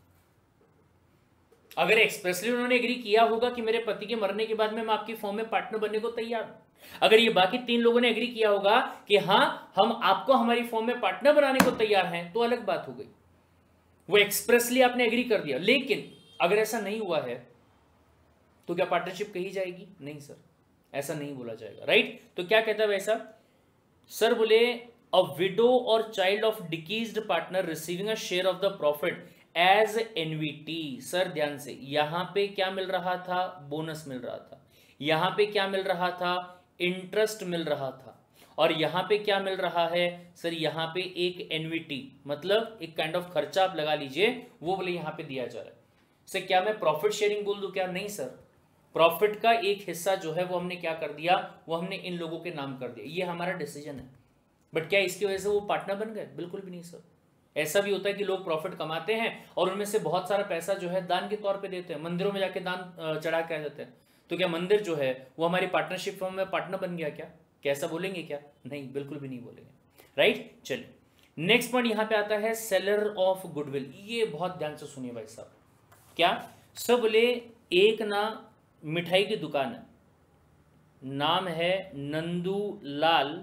अगर एक्सप्रेसली उन्होंने एग्री किया होगा कि मेरे पति के मरने के बाद में मैं आपकी फर्म में पार्टनर बनने को तैयार हूं, अगर ये बाकी तीन लोगों ने एग्री किया होगा कि हाँ हम आपको हमारी फर्म में पार्टनर बनाने को तैयार हैं, तो अलग बात हो गई, वो एक्सप्रेसली आपने एग्री कर दिया। लेकिन अगर ऐसा नहीं हुआ है तो क्या पार्टनरशिप कही जाएगी? नहीं सर, ऐसा नहीं बोला जाएगा, राइट। तो क्या कहता है वैसा सर? बोले अ विडो और child of deceased partner receiving a share of the profit as annuity. Sir ध्यान से, यहां पे क्या मिल रहा था? बोनस मिल रहा था। यहां पे क्या मिल रहा था? इंटरेस्ट मिल रहा था। और यहां पे क्या मिल रहा है सर? यहां पे एक एनवीटी, मतलब एक काइंड ऑफ खर्चा आप लगा लीजिए, वो बोले यहां पे दिया जा रहा है। सर क्या मैं प्रॉफिट शेयरिंग बोल दूं क्या? नहीं सर, प्रॉफिट का एक हिस्सा जो है वो हमने क्या कर दिया? वो हमने इन लोगों के नाम कर दिया, ये हमारा डिसीजन है। बट क्या इसकी वजह से वो पार्टनर बन गए? बिल्कुल भी नहीं सर। ऐसा भी होता है कि लोग प्रॉफिट कमाते हैं और उनमें से बहुत सारा पैसा जो है दान के तौर पे देते हैं, मंदिरों में जाके दान चढ़ा के आ जाते हैं। तो क्या मंदिर जो है वो हमारी पार्टनरशिप फर्म में पार्टनर बन गया क्या? कैसा बोलेंगे क्या? नहीं, बिल्कुल भी नहीं बोलेंगे, राइट। चलिए नेक्स्ट पॉइंट यहां पे आता है सेलर ऑफ गुडविल। ये बहुत ध्यान से सुनिए भाई साहब। क्या सब बोले एक ना मिठाई की दुकान है, नाम है नंदू लाल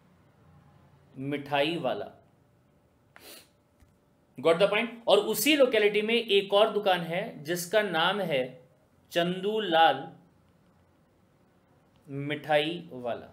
मिठाई वाला। Got the point. और उसी लोकेलिटी में एक और दुकान है जिसका नाम है चंदू लाल मिठाई वाला।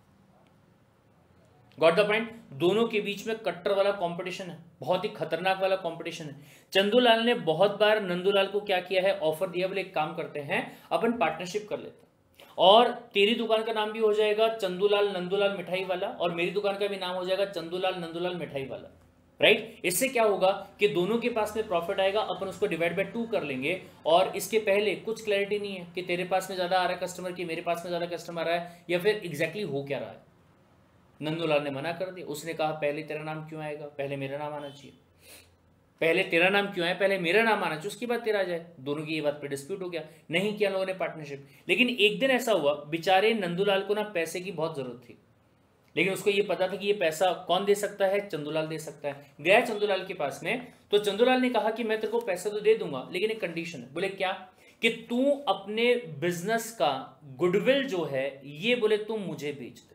Got the point. दोनों के बीच में कट्टर वाला कंपटीशन है, बहुत ही खतरनाक वाला कंपटीशन है। चंदूलाल ने बहुत बार नंदूलाल को क्या किया है? ऑफर दिया, बोले एक काम करते हैं अपन पार्टनरशिप कर लेते हैं, और तेरी दुकान का नाम भी हो जाएगा चंदूलाल नंदूलाल मिठाई वाला, और मेरी दुकान का भी नाम हो जाएगा चंदूलाल नंदूलाल मिठाई वाला, राइट। इससे क्या होगा कि दोनों के पास में प्रॉफिट आएगा, अपन उसको डिवाइड बाय टू कर लेंगे। और इसके पहले कुछ क्लैरिटी नहीं है कि तेरे पास में ज्यादा आ रहा है कस्टमर की मेरे पास में ज्यादा कस्टमर आ रहा है, या फिर एग्जैक्टली हो क्या रहा है। नंदूलाल ने मना कर दिया, उसने कहा पहले तेरा नाम क्यों आएगा? पहले मेरा नाम आना चाहिए। पहले तेरा नाम क्यों आया? पहले मेरा नाम आना चाहिए, उसके बाद तेरा आ जाए। दोनों की ये बात पे डिस्प्यूट हो गया, नहीं किया लोगों ने पार्टनरशिप। लेकिन एक दिन ऐसा हुआ, बेचारे नंदूलाल को ना पैसे की बहुत जरूरत थी, लेकिन उसको ये पता था कि ये पैसा कौन दे सकता है? चंदूलाल दे सकता है। गया चंदूलाल के पास में, तो चंदूलाल ने कहा कि मैं तेरे को पैसा तो दे दूंगा, लेकिन एक कंडीशन है। बोले क्या? कि तू अपने बिजनेस का गुडविल जो है ये बोले तू मुझे बेच दे।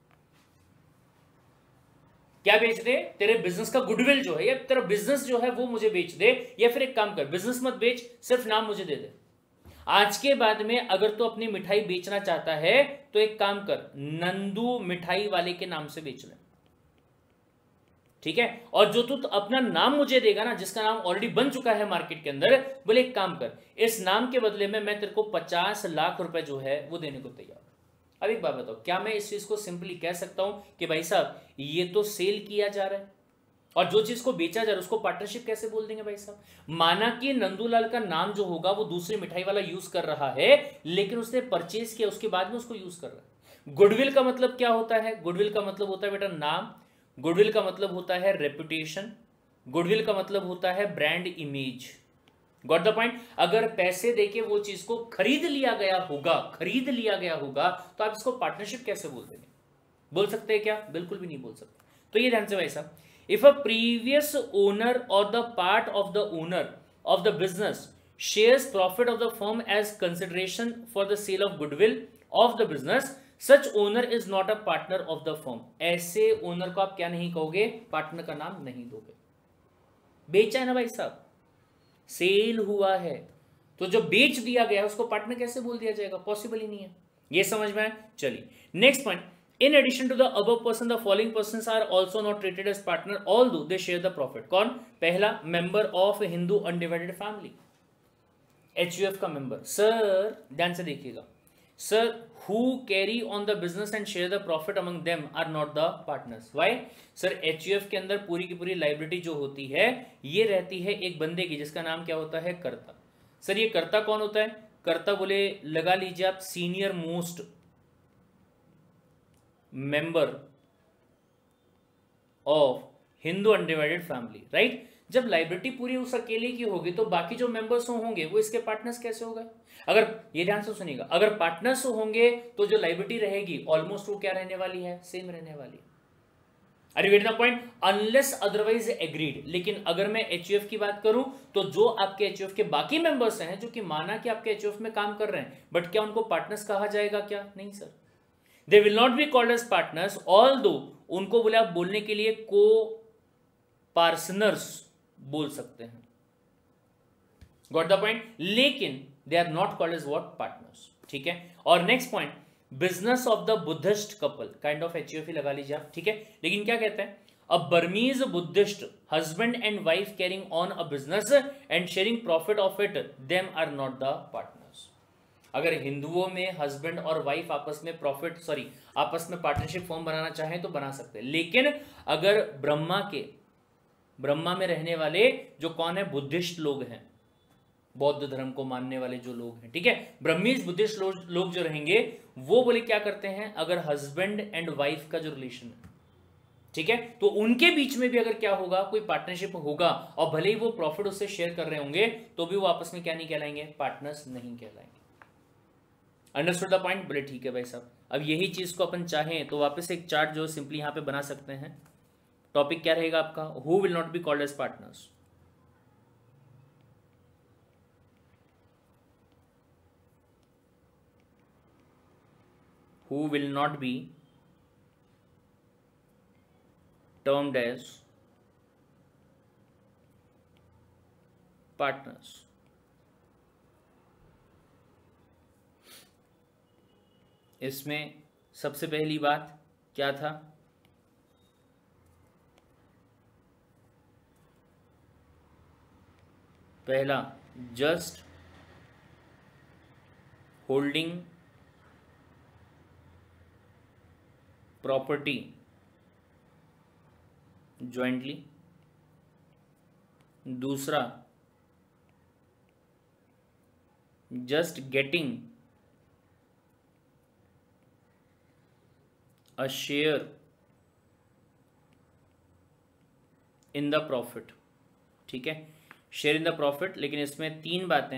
क्या बेच दे? तेरे बिजनेस का गुडविल जो है, या तेरा बिजनेस जो है वो मुझे बेच दे, या फिर एक काम कर, बिजनेस मत बेच, सिर्फ नाम मुझे दे दे। आज के बाद में अगर तू अपनी मिठाई बेचना चाहता है तो एक काम कर, नंदू मिठाई वाले के नाम से बेच ले। ठीक है। और जो तू तो अपना नाम मुझे देगा ना, जिसका नाम ऑलरेडी बन चुका है मार्केट के अंदर, बोले एक काम कर, इस नाम के बदले में मैं तेरे को पचास लाख रुपए जो है वो देने को तैयार हूं। अब एक बात बताओ, क्या मैं इस चीज को सिंपली कह सकता हूं कि भाई साहब ये तो सेल किया जा रहा है, और जो चीज को बेचा जा रहा है उसको पार्टनरशिप कैसे बोल देंगे भाई साहब? माना कि नंदूलाल का नाम जो होगा वो दूसरी मिठाई वाला यूज कर रहा है, लेकिन उसने परचेज किया, उसके बाद में उसको यूज कर रहा है। गुडविल का मतलब क्या होता है? गुडविल का मतलब होता है बेटा नाम, गुडविल का मतलब होता है रेपुटेशन, गुडविल का मतलब होता है brand image. Got the point? अगर पैसे देके वो चीज को खरीद लिया गया होगा, खरीद लिया गया होगा, तो आप इसको पार्टनरशिप कैसे बोल देंगे? बोल सकते हैं क्या? बिल्कुल भी नहीं बोल सकते। तो ये ध्यान से भाई साहब, इफ अ प्रीवियस ओनर और the part of the owner of the business shares profit of the firm as consideration for the sale of goodwill of the business, such owner is not a partner of the firm. ऐसे owner को आप क्या नहीं कहोगे? Partner का नाम नहीं दोगे। बेचा है ना भाई साहब, सेल हुआ है, तो जो बेच दिया गया उसको पार्टनर कैसे बोल दिया जाएगा? पॉसिबल ही नहीं है। ये समझ में आए? चलिए next point, in addition to the above person the following persons are also not treated as partner although they share the profit. कौन? पहला, member of Hindu undivided family, HUF का मेंबर। सर ध्यान से देखिएगा, sir who carry on the business and share the profit among them are not the partners. Why? Sir H U F के अंदर पूरी की पूरी लाइबिलिटी जो होती है ये रहती है एक बंदे की, जिसका नाम क्या होता है? कर्ता। सर ये कर्ता कौन होता है? कर्ता बोले लगा लीजिए आप senior most member of Hindu undivided family, right? जब लाइबिलिटी पूरी उस अकेले की होगी तो बाकी जो मेंबर्स होंगे वो इसके पार्टनर्स कैसे हो गए? अगर ये ध्यान से सुनिएगा, अगर पार्टनर्स होंगे तो जो लाइबिलिटी रहेगी ऑलमोस्ट वो क्या रहने वाली है? सेम रहने वाली है। Are you getting the point? Unless otherwise agreed. लेकिन अगर मैं एचयूएफ की बात करूं तो जो आपके एचयूएफ के बाकी मेंबर्स हैं, जो कि माना कि आपके एचयूएफ में काम कर रहे हैं, बट क्या उनको पार्टनर्स कहा जाएगा? क्या नहीं sir, they will not be called as partners, although उनको बोले आप बोलने के लिए को पार्सनर्स बोल सकते हैं। Got the point? लेकिन they are not called as what? Partners. ठीक है। और next point, business of the Buddhist couple, kind of HUF ही लगा लीजिए आप। ठीक है। लेकिन क्या कहते हैं? A Burmese Buddhist husband and wife carrying on a business and sharing profit of it, them are not the partners. अगर हिंदुओं में हस्बैंड और वाइफ आपस में प्रॉफिट सॉरी आपस में पार्टनरशिप फॉर्म बनाना चाहें तो बना सकते हैं, लेकिन अगर ब्रह्मा के ब्रह्मा में रहने वाले जो कौन है? बुद्धिस्ट लोग हैं, बौद्ध धर्म को मानने वाले जो लोग हैं, ठीक है, ब्रह्मीज बुद्धिस्ट लो, लोग जो रहेंगे वो बोले क्या करते हैं? अगर हस्बैंड एंड वाइफ का जो रिलेशन है, ठीक है, तो उनके बीच में भी अगर क्या होगा? कोई पार्टनरशिप होगा, और भले ही वो प्रॉफिट उससे शेयर कर रहे होंगे तो भी वो आपस में क्या नहीं कहलाएंगे? पार्टनर्स नहीं कहलाएंगे। Understood the point? बोले ठीक है भाई साहब। अब यही चीज को अपन चाहें तो वापस एक चार्ट जो सिंपली यहां पे बना सकते हैं। टॉपिक क्या रहेगा आपका? Who will not be called as partners. Who will not be termed as partners. इसमें सबसे पहली बात क्या था? पहला, जस्ट होल्डिंग प्रॉपर्टी ज्वाइंटली। दूसरा, just getting a share in the profit. ठीक है, शेयर इन द प्रॉफिट, लेकिन इसमें तीन बातें,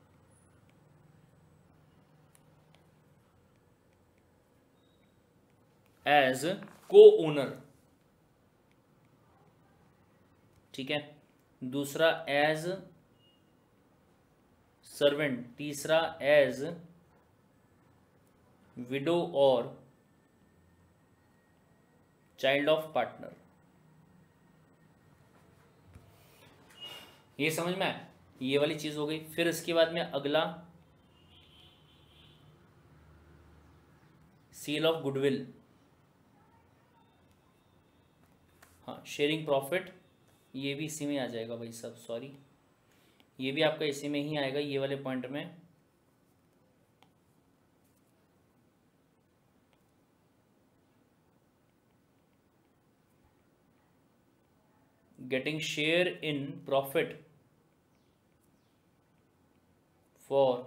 एज को ओनर, ठीक है, दूसरा एज सर्वेंट, तीसरा एज विडो और चाइल्ड ऑफ पार्टनर। ये समझ में आया? ये वाली चीज हो गई। फिर इसके बाद में अगला, सेल ऑफ गुडविल। हाँ शेयरिंग प्रॉफिट, ये भी इसी में आ जाएगा भाई साहब, सॉरी ये भी आपका इसी में ही आएगा, ये वाले पॉइंट में। Getting share in profit for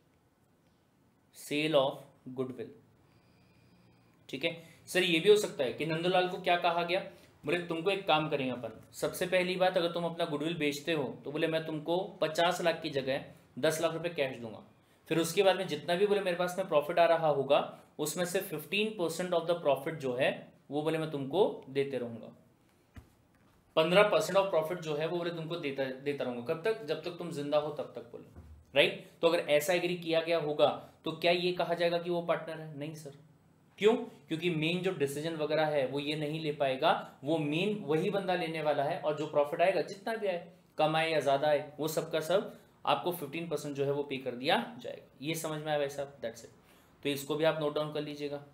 sale of goodwill, ठीक है सर। ये भी हो सकता है कि नंदूलाल को क्या कहा गया, बोले तुमको एक काम करेंगे अपन, सबसे पहली बात अगर तुम अपना गुडविल बेचते हो तो बोले मैं तुमको पचास लाख की जगह दस लाख रुपए कैश दूंगा, फिर उसके बाद में जितना भी बोले मेरे पास में प्रॉफिट आ रहा होगा उसमें से fifteen percent of the profit जो है वो बोले मैं तुमको देते रहूंगा, पंद्रह परसेंट ऑफ प्रॉफिट जो है वो बोले तुमको देता देता रहूंगा, कब तक, जब तक तुम जिंदा हो तब तक बोले, राइट। तो अगर ऐसा एग्री किया गया होगा तो क्या ये कहा जाएगा कि वो पार्टनर है, नहीं सर। क्यों, क्योंकि मेन जो डिसीजन वगैरह है वो ये नहीं ले पाएगा, वो मेन वही बंदा लेने वाला है, और जो प्रॉफिट आएगा जितना भी आए, कम आए या ज्यादा आए, वो सबका सब आपको फिफ्टीन परसेंट जो है वो पे कर दिया जाएगा। ये समझ में आया वैसा, दैट्स इट। तो इसको भी आप नोट डाउन कर लीजिएगा,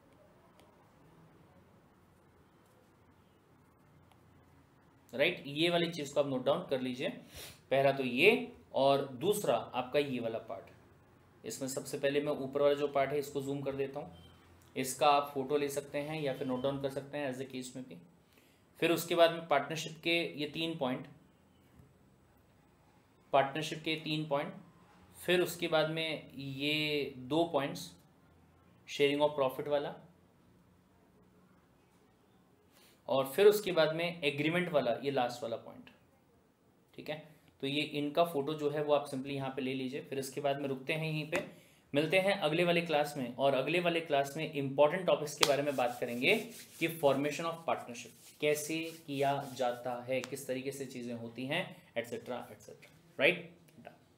राइट right? ये वाली चीज को आप नोट डाउन कर लीजिए, पहला तो ये, और दूसरा आपका ये वाला पार्ट। इसमें सबसे पहले मैं ऊपर वाला जो पार्ट है इसको जूम कर देता हूँ, इसका आप फोटो ले सकते हैं या फिर नोट डाउन कर सकते हैं एज ए केस में भी। फिर उसके बाद में पार्टनरशिप के ये तीन पॉइंट, पार्टनरशिप के तीन पॉइंट, फिर उसके बाद में ये दो पॉइंट्स शेयरिंग ऑफ प्रॉफिट वाला, और फिर उसके बाद में एग्रीमेंट वाला ये लास्ट वाला पॉइंट, ठीक है। तो ये इनका फोटो जो है वो आप सिंपली यहाँ पे ले लीजिए। फिर इसके बाद में रुकते हैं यहीं पे, मिलते हैं अगले वाले क्लास में, और अगले वाले क्लास में इंपॉर्टेंट टॉपिक्स के बारे में बात करेंगे कि फॉर्मेशन ऑफ पार्टनरशिप कैसे किया जाता है, किस तरीके से चीज़ें होती हैं, एटसेट्रा एटसेट्रा, राइट।